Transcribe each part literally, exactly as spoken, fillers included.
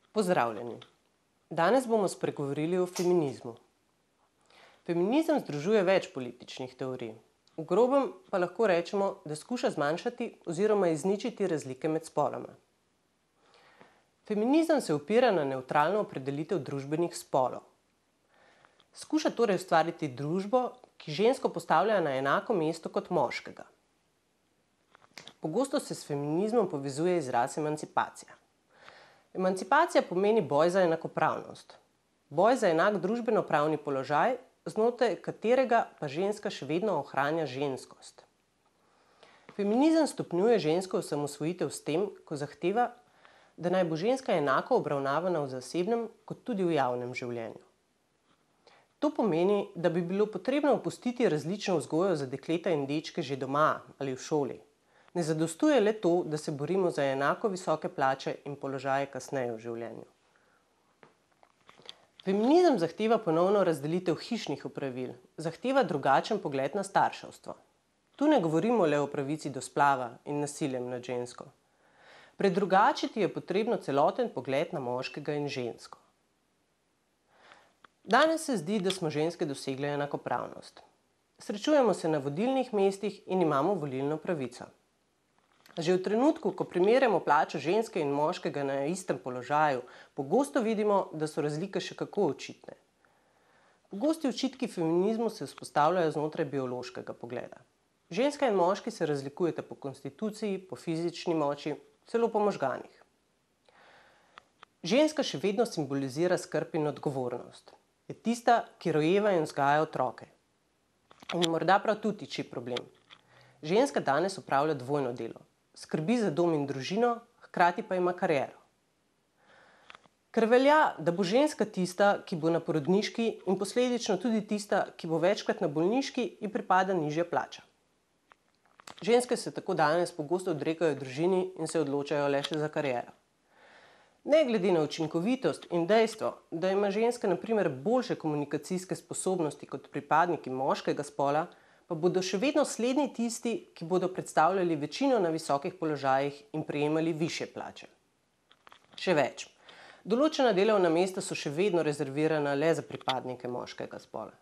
Pozdravljeni! Danes bomo spregovorili o feminizmu. Feminizem združuje več političnih teorij. V grobem pa lahko rečemo, da skuša zmanjšati oziroma izničiti razlike med spoloma. Feminizem se opira na nevtralno opredelitev družbenih spolov. Skuša torej ustvariti družbo, ki žensko postavlja na enako mesto kot moškega. Pogosto se s feminizmom povezuje izraz emancipacija. Emancipacija pomeni boj za enakopravnost. Boj za enak družbeno-pravni položaj, znotraj katerega pa ženska še vedno ohranja ženskost. Feminizem stopnjuje žensko osamosvojitev s tem, ko zahteva, da naj bo ženska enako obravnavana v zasebnem kot tudi v javnem življenju. To pomeni, da bi bilo potrebno opustiti različno vzgojo za dekleta in dečke že doma ali v šoli. Ne zadostuje le to, da se borimo za enako visoke plače in položaje kasneje v življenju. Feminizem zahteva ponovno razdelitev hišnih opravil, zahteva drugačen pogled na starševstvo. Tu ne govorimo le o pravici do splava in nasiljem nad žensko. Predrugačiti je potrebno celoten pogled na moškega in žensko. Danes se zdi, da smo ženske dosegle enakopravnost. Srečujemo se na vodilnih mestih in imamo volilno pravico. Že v trenutku, ko primerjamo plačo ženske in moškega na istem položaju, pogosto vidimo, da so razlike še kako očitne. Pogosti očitki feminizmu se vzpostavljajo znotraj biološkega pogleda. Ženska in moški se razlikujeta po konstituciji, po fizični moči, celo po možganih. Ženska še vedno simbolizira skrb in odgovornost. Je tista, ki rojeva in vzgaja otroke. In morda prav tu tiči problem. Ženska danes opravlja dvojno delo. Skrbi za dom in družino, hkrati pa ima kariero. Ker velja, da bo ženska tista, ki bo na porodniški in posledično tudi tista, ki bo večkrat na bolniški, ji pripada nižja plača. Ženske se tako danes pogosto odrekajo družini in se odločajo le še za kariero. Ne glede na učinkovitost in dejstvo, da ima ženska na primer boljše komunikacijske sposobnosti kot pripadniki moškega spola, pa bodo še vedno slednji tisti, ki bodo predstavljali večino na visokih položajih in prejemali višje plače. Še več. Določena delovna mesta so še vedno rezervirana le za pripadnike moškega spola.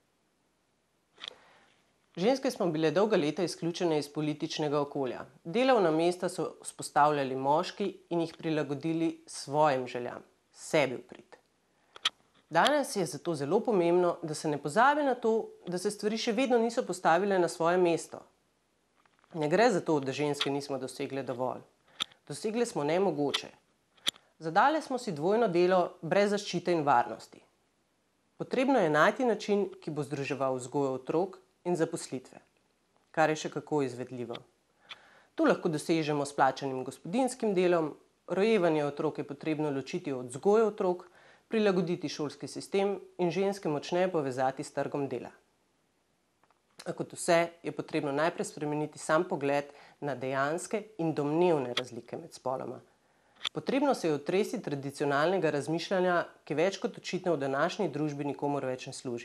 Ženske smo bile dolga leta izključene iz političnega okolja. Delovna mesta so vzpostavljali moški in jih prilagodili svojim željam, sebi v prid. Danes je zato zelo pomembno, da se ne pozabi na to, da se stvari še vedno niso postavile na svoje mesto. Ne gre za to, da ženske nismo dosegle dovolj. Dosegle smo nemogoče. Zadale smo si dvojno delo brez zaščite in varnosti. Potrebno je najti način, ki bo združeval vzgojo otrok in zaposlitve, kar je še kako izvedljivo. To lahko dosežemo s plačanim gospodinjskim delom, rojevanje otrok je potrebno ločiti od vzgoje otrok, prilagoditi šolski sistem in ženske močneje povezati s trgom dela. A kot vse, je potrebno najprej spremeniti sam pogled na dejanske in domnevne razlike med spoloma. Potrebno se je otresti tradicionalnega razmišljanja, ki več kot očitno v današnji družbi nikomur več ne služi.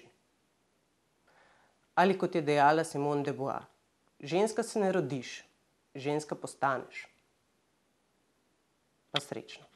Ali kot je dejala Simone de Beauvoir, ženska se ne rodiš, ženska postaneš. Pa srečno.